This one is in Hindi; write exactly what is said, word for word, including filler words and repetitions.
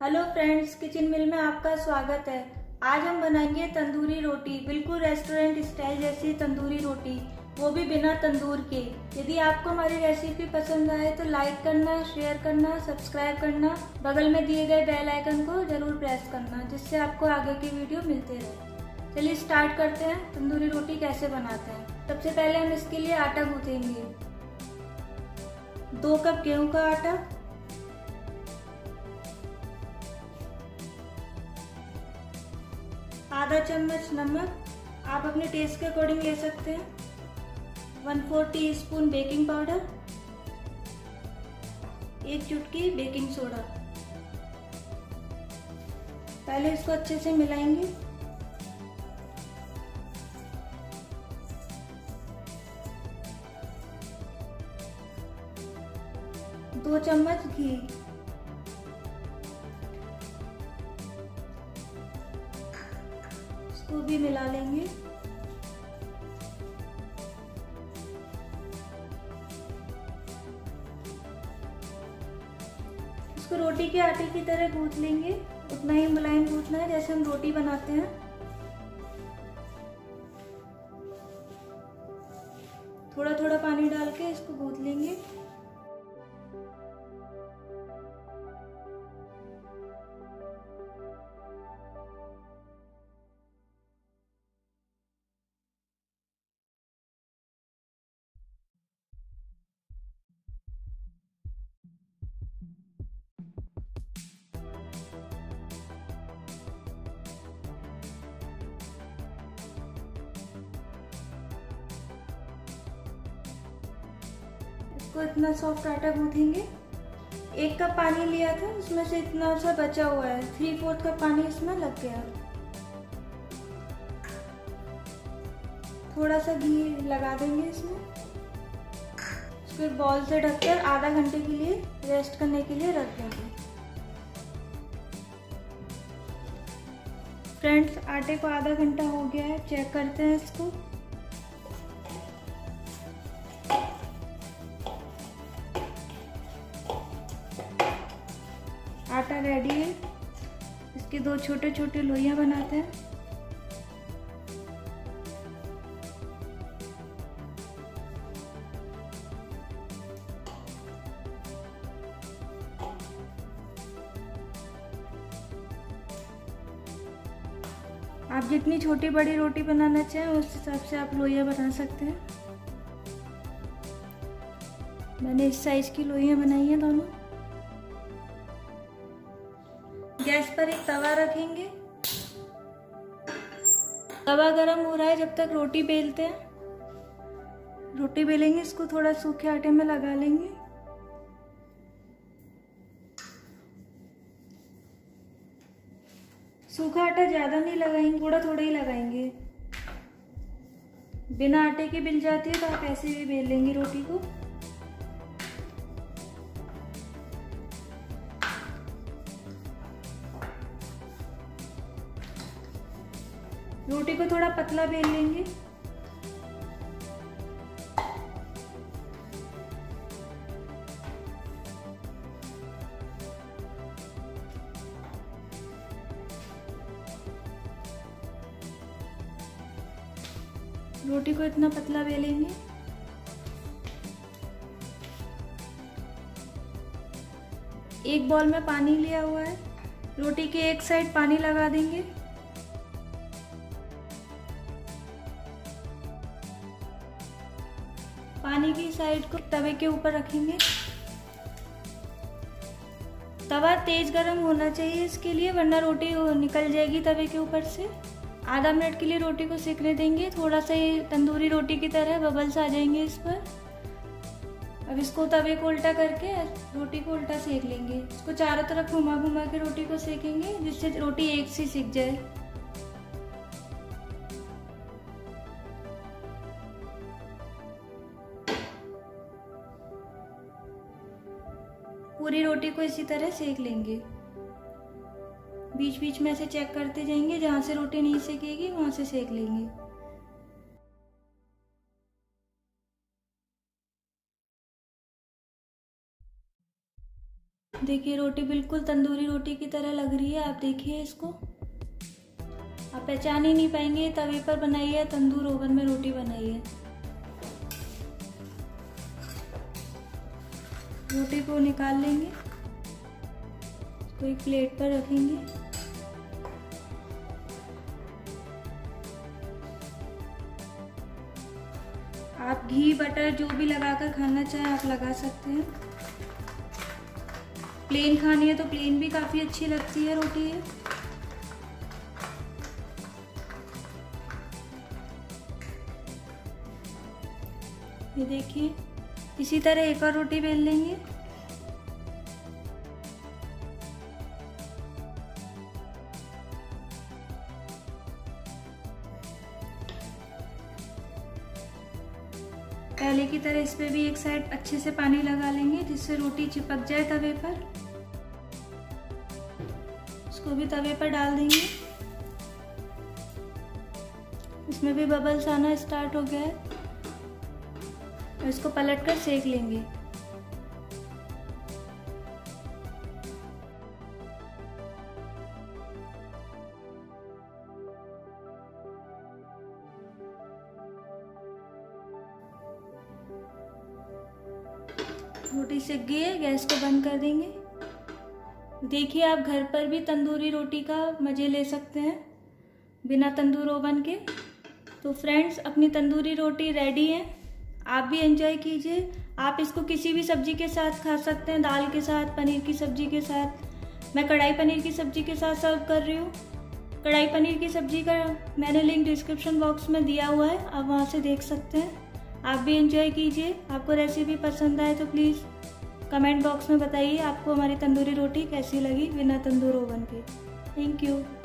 हेलो फ्रेंड्स, किचन मिल में आपका स्वागत है। आज हम बनाएंगे तंदूरी रोटी, बिल्कुल रेस्टोरेंट स्टाइल जैसी तंदूरी रोटी, वो भी बिना तंदूर के। यदि आपको हमारी रेसिपी पसंद आए तो लाइक करना, शेयर करना, सब्सक्राइब करना, बगल में दिए गए बेल आइकन को जरूर प्रेस करना, जिससे आपको आगे की वीडियो मिलते रहे। चलिए स्टार्ट करते हैं तंदूरी रोटी कैसे बनाते हैं। सबसे पहले हम इसके लिए आटा गूंथेंगे। दो कप गेहूं का आटा, आधा चम्मच नमक, आप अपने टेस्ट के अकॉर्डिंग ले सकते हैं। One four teaspoon baking powder, एक चुटकी बेकिंग सोडा। पहले इसको अच्छे से मिलाएंगे। दो चम्मच घी, इसको भी मिला लेंगे। इसको रोटी के आटे की तरह गूंथ लेंगे, उतना ही मुलायम गूंथना है जैसे हम रोटी बनाते हैं। थोड़ा थोड़ा पानी डाल के इसको गूंथ लेंगे। इसको इतना सॉफ्ट आटा गूंथेंगे। एक कप पानी लिया था, उसमें से इतना सा बचा हुआ है, थ्री फोर्थ कप पानी इसमें लग गया। थोड़ा सा घी लगा देंगे इसमें। इसको एक बॉल से ढककर आधा घंटे के लिए रेस्ट करने के लिए रख देंगे। फ्रेंड्स, आटे को आधा घंटा हो गया है, चेक करते हैं इसको। आटा रेडी है। इसके दो छोटे छोटे लोइयां बनाते हैं। आप जितनी छोटी बड़ी रोटी बनाना चाहें उस हिसाब से आप लोइयां बना सकते हैं। मैंने इस साइज की लोइयां बनाई हैं दोनों। गैस पर एक तवा रखेंगे। तवा गरम हो रहा है, जब तक रोटी बेलते हैं। रोटी बेलेंगे, इसको थोड़ा सूखे आटे में लगा लेंगे। सूखा आटा ज्यादा नहीं लगाएंगे, थोड़ा थोड़ा ही लगाएंगे। बिना आटे के बिल जाती है तो आप ऐसे भी बेल लेंगे रोटी को। रोटी को थोड़ा पतला बेल लेंगे। रोटी को इतना पतला बेलेंगे। एक बॉल में पानी लिया हुआ है, रोटी के एक साइड पानी लगा देंगे। पानी की साइड को तवे के ऊपर रखेंगे। तवा तेज गरम होना चाहिए इसके लिए, वरना रोटी निकल जाएगी तवे के ऊपर से। आधा मिनट के लिए रोटी को सेकने देंगे। थोड़ा सा ये तंदूरी रोटी की तरह बबल्स आ जाएंगे इस पर। अब इसको तवे को उल्टा करके रोटी को उल्टा सेक लेंगे। इसको चारों तरफ घुमा घुमा के रोटी को सेकेंगे, जिससे रोटी एक सी सिक जाए। पूरी रोटी को इसी तरह सेक लेंगे। बीच बीच में ऐसे चेक करते जाएंगे, जहां से रोटी नहीं सेकेगी वहां से सेक लेंगे। देखिए रोटी बिल्कुल तंदूरी रोटी की तरह लग रही है। आप देखिए इसको, आप पहचान ही नहीं पाएंगे तवे पर बनाई है तंदूर ओवन में रोटी बनाई है। रोटी को निकाल लेंगे, इसको एक प्लेट पर रखेंगे। आप घी बटर जो भी लगाकर खाना चाहें आप लगा सकते हैं। प्लेन खानी है तो प्लेन भी काफ़ी अच्छी लगती है रोटी है। ये देखिए, इसी तरह एक और रोटी बेल लेंगे। पहले की तरह इस पे भी एक साइड अच्छे से पानी लगा लेंगे जिससे रोटी चिपक जाए तवे पर। इसको भी तवे पर डाल देंगे। इसमें भी बबल्स आना स्टार्ट हो गया है, और इसको पलट कर सेक लेंगे। रोटी सेक गई है, गैस को बंद कर देंगे। देखिए आप घर पर भी तंदूरी रोटी का मज़े ले सकते हैं बिना तंदूर ओवन के। तो फ्रेंड्स, अपनी तंदूरी रोटी रेडी है, आप भी एंजॉय कीजिए। आप इसको किसी भी सब्जी के साथ खा सकते हैं, दाल के साथ, पनीर की सब्जी के साथ। मैं कढ़ाई पनीर की सब्जी के साथ सर्व कर रही हूँ। कढ़ाई पनीर की सब्जी का मैंने लिंक डिस्क्रिप्शन बॉक्स में दिया हुआ है, आप वहाँ से देख सकते हैं। आप भी एंजॉय कीजिए। आपको रेसिपी पसंद आए तो प्लीज़ कमेंट बॉक्स में बताइए आपको हमारी तंदूरी रोटी कैसी लगी बिना तंदूर ओवन के। Thank you.